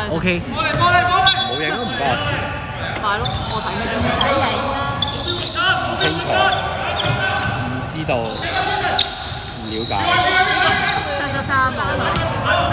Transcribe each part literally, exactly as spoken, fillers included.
O K。冇影都唔關我事。 快咯，我睇咩啫？睇影啦。 唔清楚，唔知道，唔了解。 三十三網。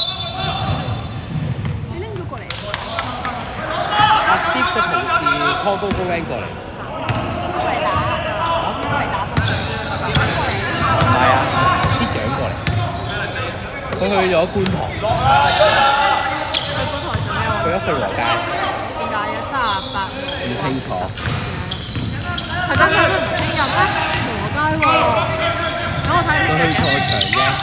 你拎咗過嚟。 阿 Steve 嘅同事 call 高高 Van 過嚟。 過嚟打。過嚟打波。 唔係啊，啲獎過嚟。佢去咗觀塘。 去觀塘做咩喎？ 去咗瑞和街。 點解嘅？三十八。 唔清楚。 係今日都唔係聽日咩？瑞和街喎。等我睇下。 佢去錯場啫。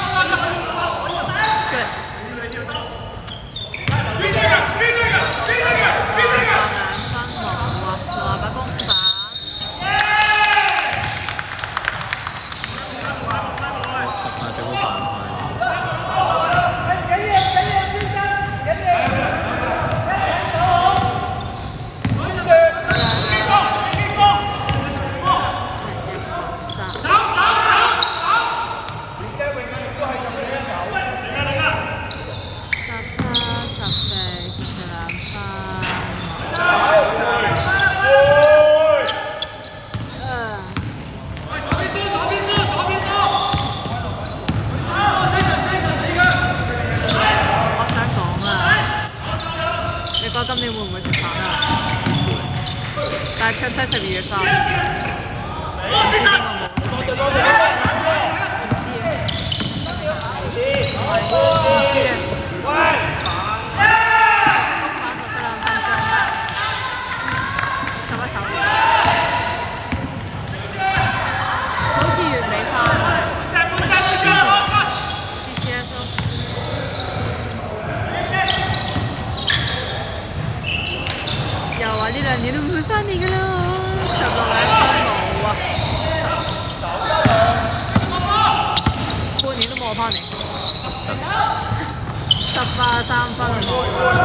今年會唔會食飯啊？但係 check check 十二月三，唔知邊個冇？唔知啊，唔知啊。十一手，好似月尾翻啊 ！G C S 咯。又話呢兩年都唔會翻嚟㗎啦，十六兩分冇啊，半年都冇翻嚟，十八三分冇。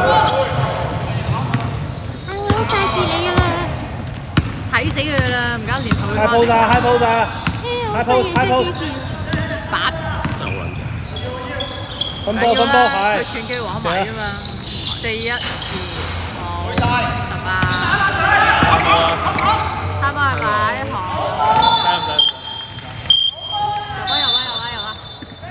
我好掛住你㗎啦，睇死佢啦，唔搞掂就會翻嚟。 high post 啊 ，high post 啊 ，high post，high post。 八。 分波分波係。 佢拳擊玩埋啫嘛，四一二。十八，三百係咪？好。 得唔得？ 有啊有啊有啊有啊。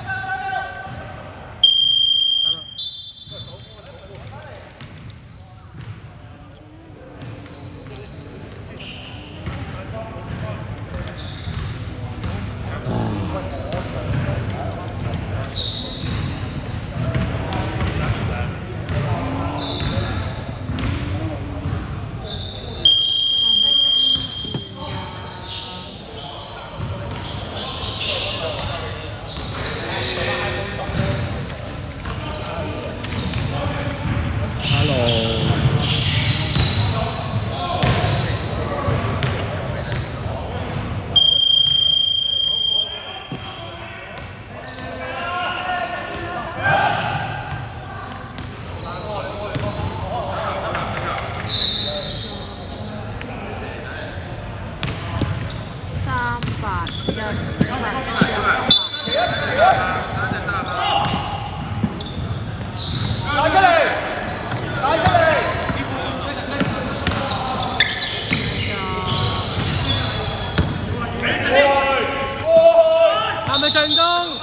係咪進攻？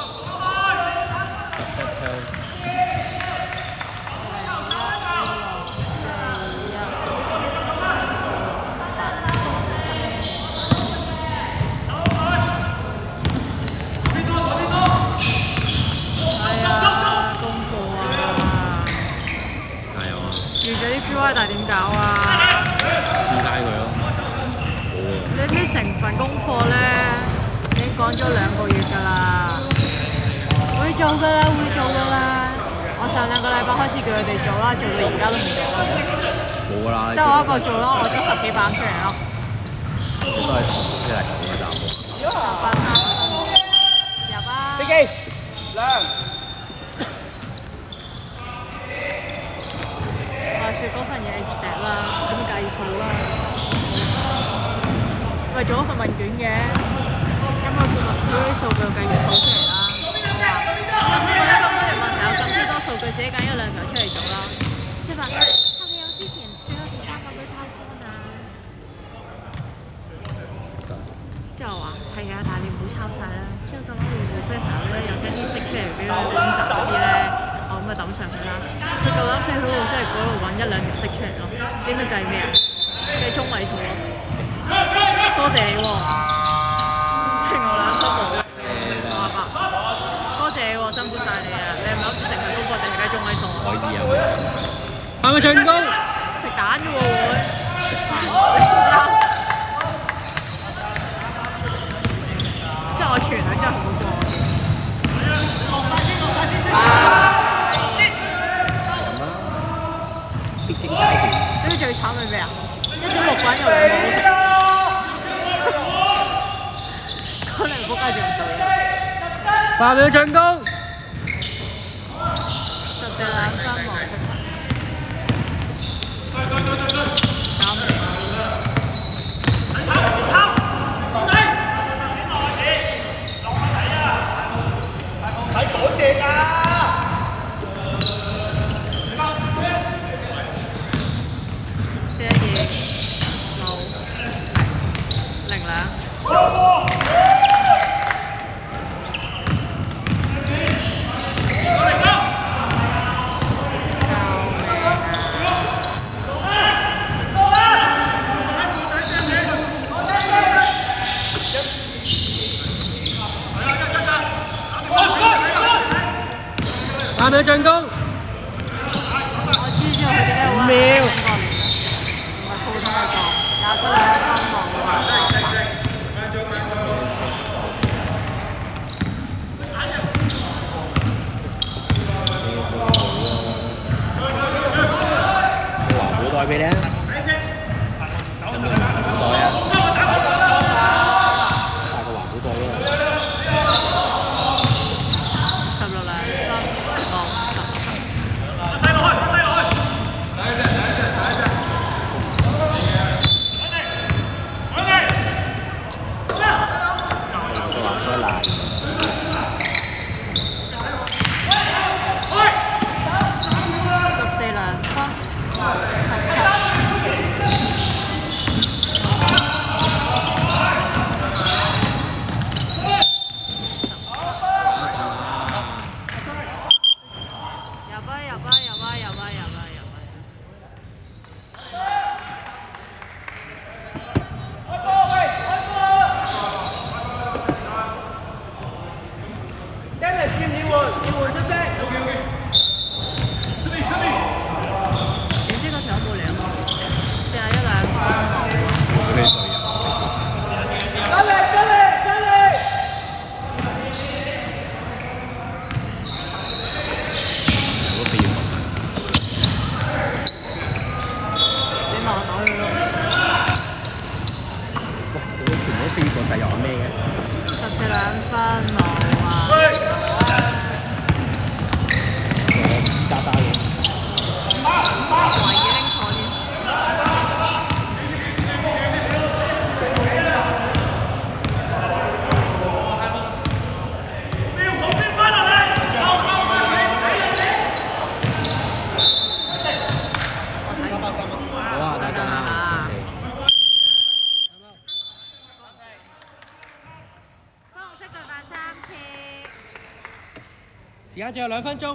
但係點搞啊？ 試低佢咯，冇啊！ 你啲成份功課咧，已經講咗兩個月㗎啦，會做㗎啦，會做㗎啦。我上兩個禮拜開始叫佢哋做啦，做到而家都唔做啦。 冇㗎啦， 得我一個做咯，我執十幾版出嚟咯。 你都係同啲嚟講嘅咋喎？ 十八三入啊！ 飛機亮。 話説嗰份嘢係 stat 啦，咁計數啦。為做一份問卷嘅，咁我叫啲數據計數出嚟啦。我話咁多條問題有咁多數據，自己揀一兩條出嚟做啦。之佢夠膽死喺度，真係嗰度揾一兩條色出嚟咯。點樣計咩啊？計中位數咯。多謝你喎，另外兩分冇。爸爸，多謝你喎，辛苦晒你啊！你係咪諗住成日高波定係計中位數啊？ 可以啊。係咪進攻？ 食蛋嘅喎會。即係我傳佢真係好過。呢啲最慘係咩啊？一點六個人有兩個好食，嗰兩個仆街仲唔做嘢？ 八秒進攻， 十四兩分望出場，搞唔掂。 睇嗰隻㗎！ 四一二六零兩。 八秒進攻。 我知知道佢點解會玩呢個嚟嘅，唔係普通一個，廿七兩分望嘅話， 環保袋俾你啊！有冇環保袋啊？帶個環保袋咯。 十六兩分望十七。十四兩分十七。やばいやばいやばいやばいやばいやばい。 Dennis 要唔要換？要換出聲。 你知個條友冇嚟啊嘛？四廿一兩分。 嗰啲隊友。 得力得力得力！ 嗰邊要你望下佢咯。 哇！嗰啲全部都飛過第入咩嘅？ 十四兩分冇啊！ 渣渣嘅。 懷疑拎錯添。 好啊，得得啦。 粉紅色對扮三次。 時間仲有兩分鐘。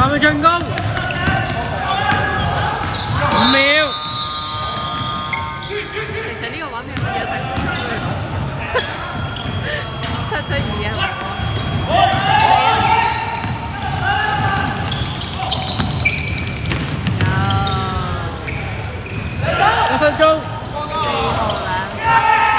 三分進攻，五秒。 其實呢個畫面好似一定七七二係嘛？ 一分鐘。 四號兩分。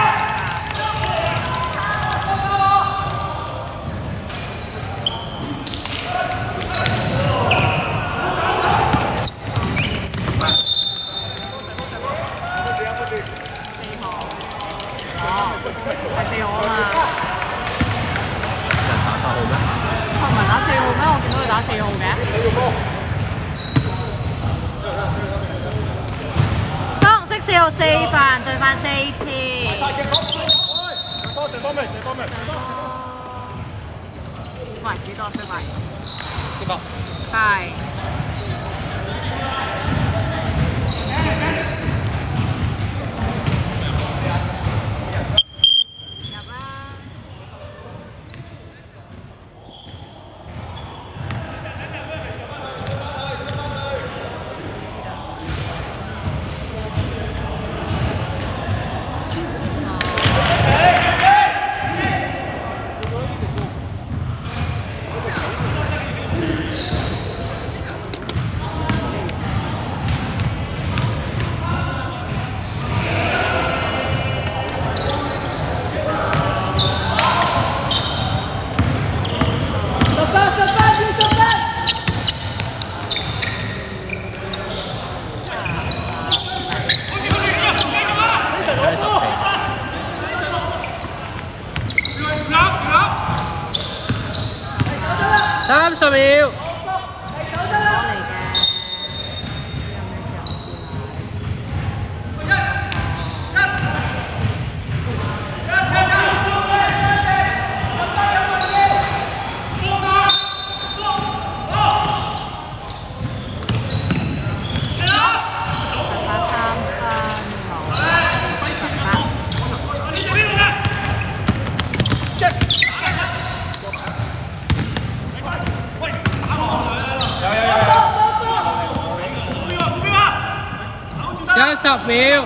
係四號啊嘛。 人打八號咩？ 佢唔係打四號咩？我見到佢打四號嘅。粉紅色四號四犯對犯四次。 射波射波未？射波未？ 喂，幾多水位？ 呢個係。 三十秒。有十秒，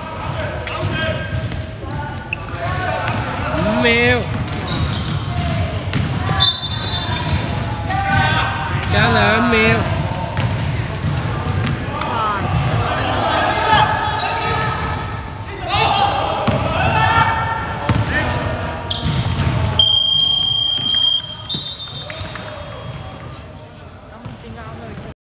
五秒，有兩秒。